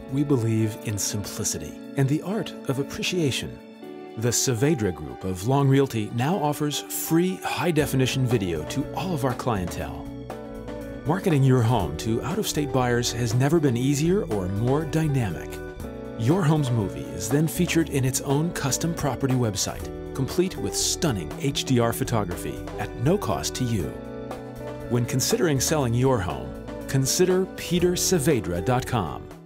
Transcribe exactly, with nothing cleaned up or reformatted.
we believe in simplicity and the art of appreciation. The Saavedra Group of Long Realty now offers free high-definition video to all of our clientele. Marketing your home to out-of-state buyers has never been easier or more dynamic. Your home's movie is then featured in its own custom property website, complete with stunning H D R photography at no cost to you. When considering selling your home, consider peter saavedra dot com.